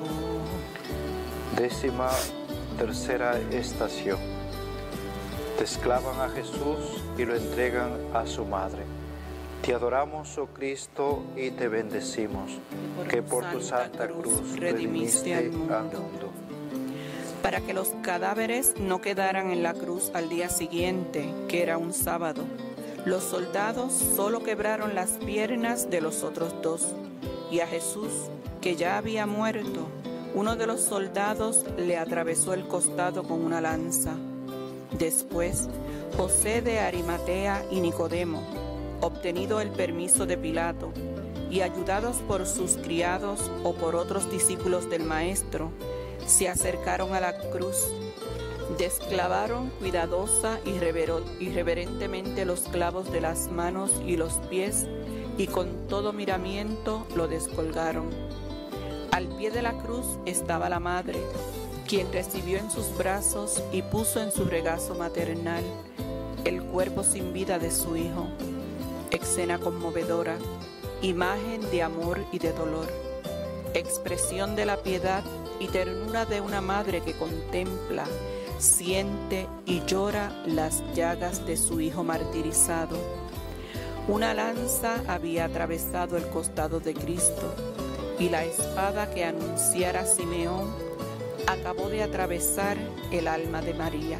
Décima tercera estación. Desclavan a Jesús y lo entregan a su madre. Te adoramos, oh Cristo, y te bendecimos, que por tu santa cruz redimiste al mundo. Para que los cadáveres no quedaran en la cruz al día siguiente, que era un sábado, los soldados solo quebraron las piernas de los otros dos, y a Jesús, que ya había muerto, uno de los soldados le atravesó el costado con una lanza. Después, José de Arimatea y Nicodemo, obtenido el permiso de Pilato, y ayudados por sus criados o por otros discípulos del Maestro, se acercaron a la cruz, desclavaron cuidadosa y irreverentemente los clavos de las manos y los pies, y con todo miramiento lo descolgaron. Al pie de la cruz estaba la madre, quien recibió en sus brazos y puso en su regazo maternal el cuerpo sin vida de su hijo. Escena conmovedora, imagen de amor y de dolor, expresión de la piedad y ternura de una madre que contempla, siente y llora las llagas de su hijo martirizado. Una lanza había atravesado el costado de Cristo, y la espada que anunciara Simeón acabó de atravesar el alma de María.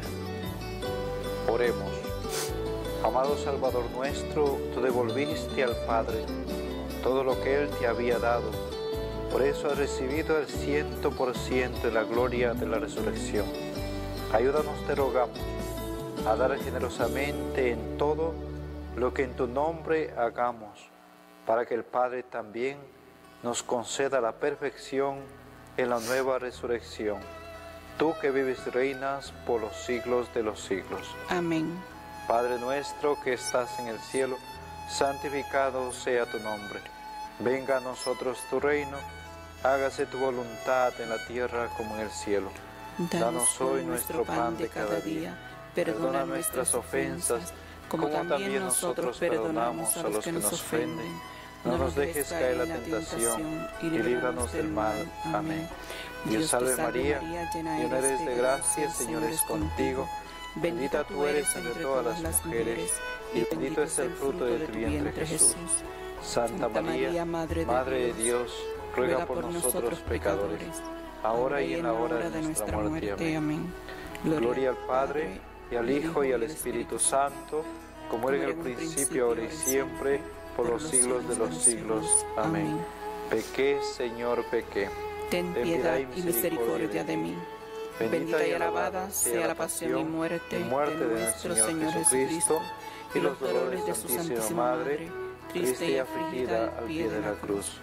Oremos. Amado Salvador nuestro, tú devolviste al Padre todo lo que Él te había dado. Por eso has recibido el ciento por ciento de la gloria de la resurrección. Ayúdanos, te rogamos, a dar generosamente en todo lo que en tu nombre hagamos, para que el Padre también nos conceda la perfección en la nueva resurrección. Tú que vives y reinas por los siglos de los siglos. Amén. Padre nuestro que estás en el cielo, santificado sea tu nombre. Venga a nosotros tu reino, hágase tu voluntad en la tierra como en el cielo. Danos hoy nuestro pan de cada día, perdona nuestras ofensas, como también nosotros perdonamos a los que nos ofenden. No nos dejes caer en la tentación y líbranos del mal. Amén. Dios salve María, llena eres de gracia, el Señor es contigo. Bendita tú eres entre todas las mujeres, y bendito es el fruto de tu vientre, Jesús. Santa María, Madre de Dios, ruega por nosotros pecadores, ahora y en la hora de nuestra muerte. Amén. Gloria al Padre, y al Hijo, y al Espíritu Santo, como era en el principio, ahora y siempre, por los siglos de los siglos. Amén. Pequé, Señor, pequé. Ten piedad y misericordia de mí. Bendita y alabada sea la pasión y muerte de nuestro Señor Jesucristo, y los dolores de su Santísima Madre, triste y afligida al pie de la cruz.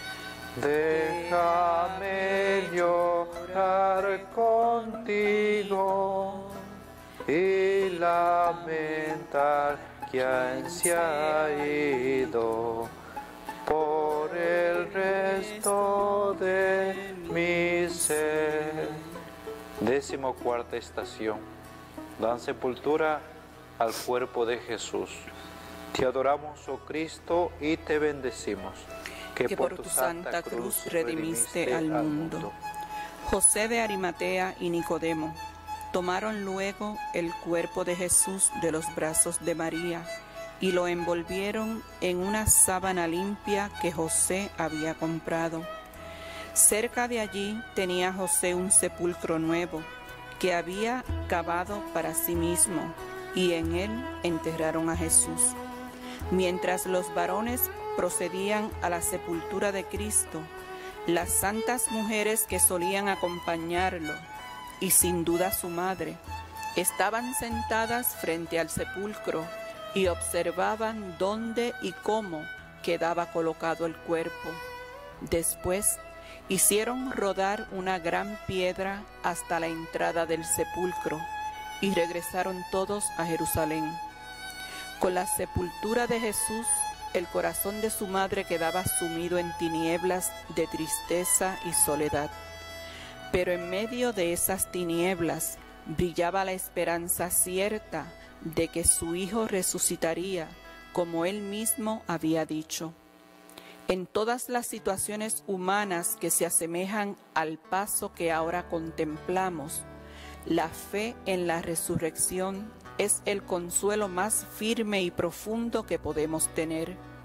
Déjame llorar contigo y lamentar quien se ha ido por el resto de mi ser. Décimo cuarta estación. Dan sepultura al cuerpo de Jesús. Te adoramos, oh Cristo, y te bendecimos, que, que por tu santa cruz redimiste al mundo. José de Arimatea y Nicodemo tomaron luego el cuerpo de Jesús de los brazos de María y lo envolvieron en una sábana limpia que José había comprado. Cerca de allí tenía José un sepulcro nuevo que había cavado para sí mismo, y en él enterraron a Jesús. Mientras los varones procedían a la sepultura de Cristo, las santas mujeres que solían acompañarlo, y sin duda su madre, estaban sentadas frente al sepulcro y observaban dónde y cómo quedaba colocado el cuerpo. Después hicieron rodar una gran piedra hasta la entrada del sepulcro y regresaron todos a Jerusalén. Con la sepultura de Jesús, el corazón de su madre quedaba sumido en tinieblas de tristeza y soledad. Pero en medio de esas tinieblas brillaba la esperanza cierta de que su hijo resucitaría, como él mismo había dicho. En todas las situaciones humanas que se asemejan al paso que ahora contemplamos, la fe en la resurrección es el consuelo más firme y profundo que podemos tener.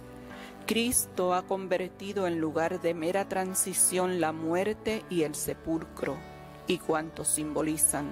Cristo ha convertido en lugar de mera transición la muerte y el sepulcro, y cuanto simbolizan.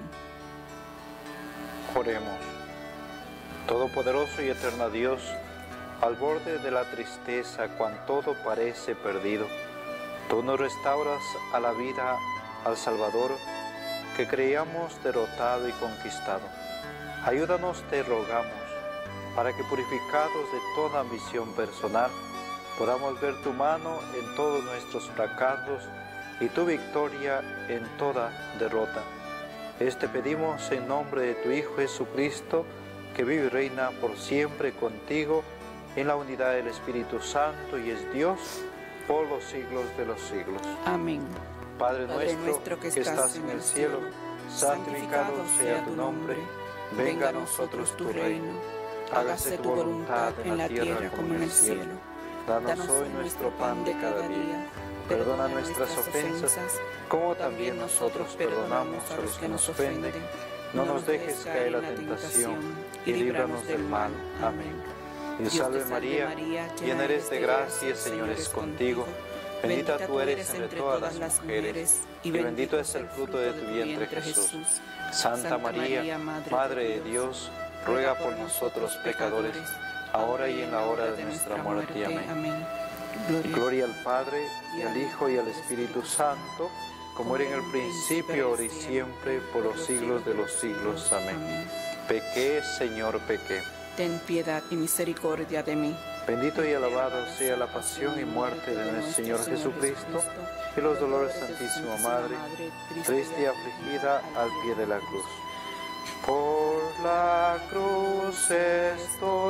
Oremos. Todopoderoso y eterno Dios, al borde de la tristeza cuando todo parece perdido, tú nos restauras a la vida al Salvador que creíamos derrotado y conquistado. Ayúdanos, te rogamos, para que purificados de toda ambición personal, podamos ver tu mano en todos nuestros fracasos y tu victoria en toda derrota. Este pedimos en nombre de tu Hijo Jesucristo, que vive y reina por siempre contigo, en la unidad del Espíritu Santo y es Dios por los siglos de los siglos. Amén. Padre, Padre nuestro, nuestro que, que estás en el cielo, santificado sea tu nombre. Venga a nosotros tu reino. Hágase tu voluntad en la tierra como en el cielo. Danos hoy nuestro pan de cada día. Perdona nuestras ofensas, como también nosotros perdonamos a los que nos ofenden. No nos dejes caer en la tentación y líbranos del mal. Amén. Dios salve María, llena eres de gracia, el Señor es contigo. Bendita tú eres entre todas las mujeres, y bendito es el fruto de tu vientre, Jesús. Santa María, Madre de Dios, ruega por nosotros pecadores, ahora y en la hora de nuestra muerte. Amén. Gloria al Padre, y al Hijo, y al Espíritu Santo, como era en el principio, ahora y siempre, por los siglos de los siglos. Amén. Pequé, Señor, pequé. Ten piedad y misericordia de mí. Bendito y alabado sea la pasión y muerte de nuestro Señor Jesucristo, y los dolores de Santísima Madre, triste y afligida al pie de la cruz. Por la cruz estoy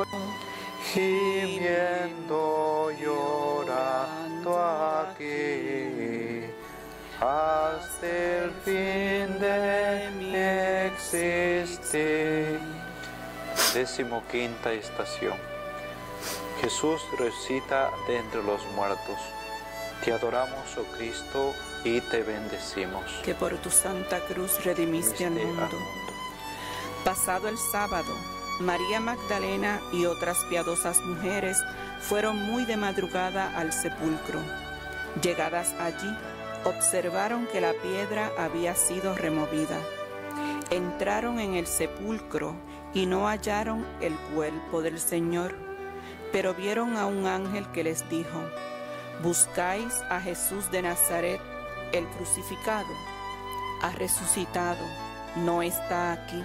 gimiendo, llorando aquí, hasta el fin de mi existir. Decimoquinta estación. Jesús resucita de entre los muertos. Te adoramos, oh Cristo, y te bendecimos. Que por tu santa cruz redimiste al mundo. Pasado el sábado, María Magdalena y otras piadosas mujeres fueron muy de madrugada al sepulcro. Llegadas allí, observaron que la piedra había sido removida. Entraron en el sepulcro y no hallaron el cuerpo del Señor, pero vieron a un ángel que les dijo: «Buscáis a Jesús de Nazaret, el crucificado. Ha resucitado, no está aquí».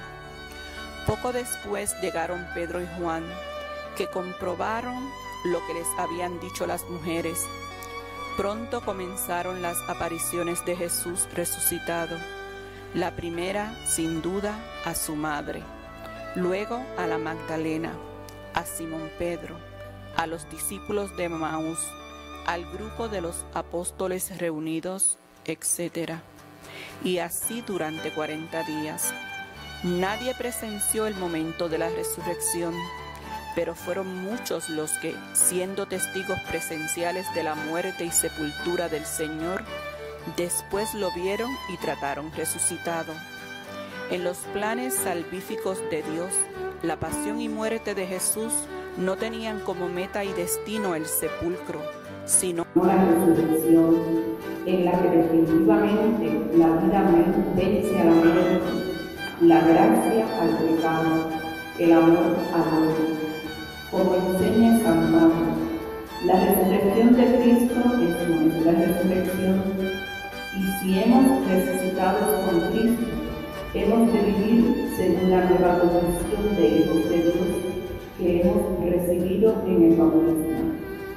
Poco después llegaron Pedro y Juan, que comprobaron lo que les habían dicho las mujeres. Pronto comenzaron las apariciones de Jesús resucitado. La primera, sin duda, a su madre, luego a la Magdalena, a Simón Pedro, a los discípulos de Maús, al grupo de los apóstoles reunidos, etcétera. Y así durante cuarenta días. Nadie presenció el momento de la resurrección, pero fueron muchos los que, siendo testigos presenciales de la muerte y sepultura del Señor, después lo vieron y trataron resucitado. En los planes salvíficos de Dios, la pasión y muerte de Jesús no tenían como meta y destino el sepulcro, sino la resurrección, en la que definitivamente la vida vence a la muerte, la gracia al pecado, el amor a Dios. Como enseña San Pablo, la resurrección de Cristo es nuestra resurrección, y si hemos resucitado con Cristo, hemos de vivir según la nueva condición de hijos de Dios que hemos recibido en el bautismo.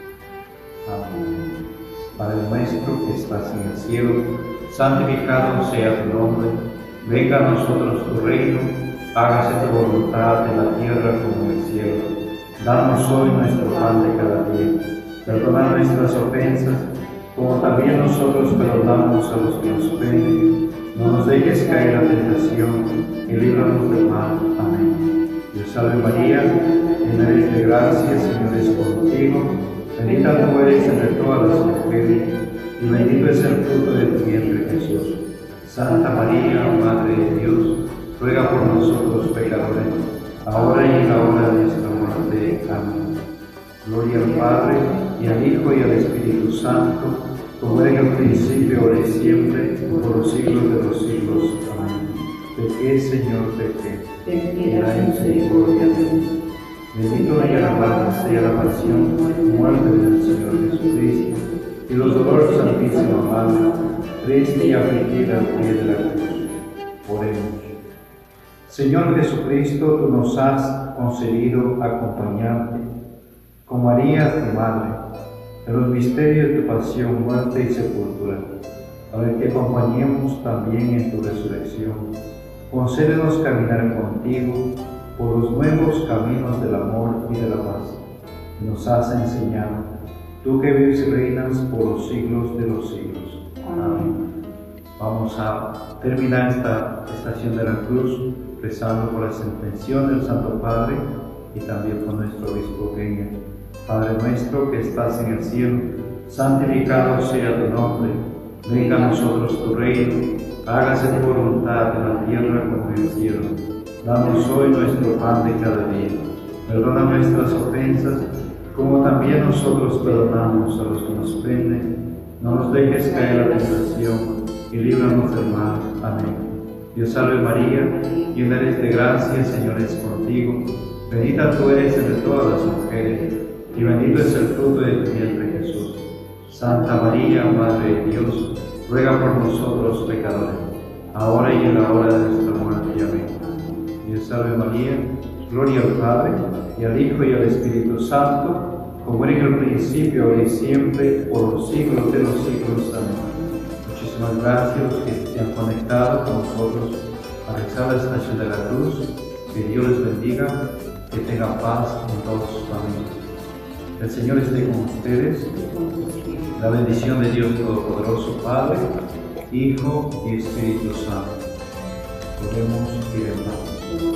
Amén. Padre nuestro que estás en el cielo, santificado sea tu nombre. Venga a nosotros tu reino, hágase tu voluntad en la tierra como en el cielo. Danos hoy nuestro pan de cada día. Perdona nuestras ofensas, como también nosotros perdonamos a los que nos ofenden. No nos dejes caer en la tentación, y líbranos del mal. Amén. Dios salve María, llena eres de gracia, el Señor es contigo. Bendita tú eres entre todas las mujeres, y bendito es el fruto de tu vientre, Jesús. Santa María, Madre de Dios, ruega por nosotros pecadores, ahora y en la hora de nuestra muerte. Amén. Gloria al Padre, y al Hijo y al Espíritu Santo, como era en el principio, ahora y siempre, por los siglos de los siglos. Amén. Pequé, Señor, pequé. Ten piedad y misericordia de mí. Bendito y alabado sea la pasión y muerte del Señor Jesucristo, y los dolores de Santísima Madre, triste y afligida al pie de la cruz. Oremos. Señor Jesucristo, tú nos has concedido acompañarte, con María, tu Madre, en los misterios de tu pasión, muerte y sepultura, para que te acompañemos también en tu resurrección. Concédenos caminar contigo por los nuevos caminos del amor y de la paz que nos has enseñado, tú que vives y reinas por los siglos de los siglos. Amén. Vamos a terminar esta estación de la cruz rezando por las intenciones del Santo Padre y también por nuestro obispo Kenia. Padre nuestro que estás en el cielo, santificado sea tu nombre. Venga a nosotros tu reino, hágase tu voluntad en la tierra como en el cielo. Danos hoy nuestro pan de cada día. Perdona nuestras ofensas, como también nosotros perdonamos a los que nos ofenden. No nos dejes caer en la tentación y líbranos del mal. Amén. Dios salve María, llena eres de gracia, el Señor es contigo. Bendita tú eres entre todas las mujeres, y bendito es el fruto de tu vientre Jesús. Santa María, Madre de Dios, ruega por nosotros pecadores, ahora y en la hora de nuestra muerte. Amén. Dios salve María, gloria al Padre, y al Hijo y al Espíritu Santo, como era en el principio, ahora y siempre, por los siglos de los siglos. Amén. Muchísimas gracias a los que se han conectado con nosotros a rezar la estación de la cruz. Que Dios les bendiga, que tengan paz en todas sus familias. El Señor esté con ustedes. La bendición de Dios Todopoderoso, Padre, Hijo y Espíritu Santo. Podemos ir en paz.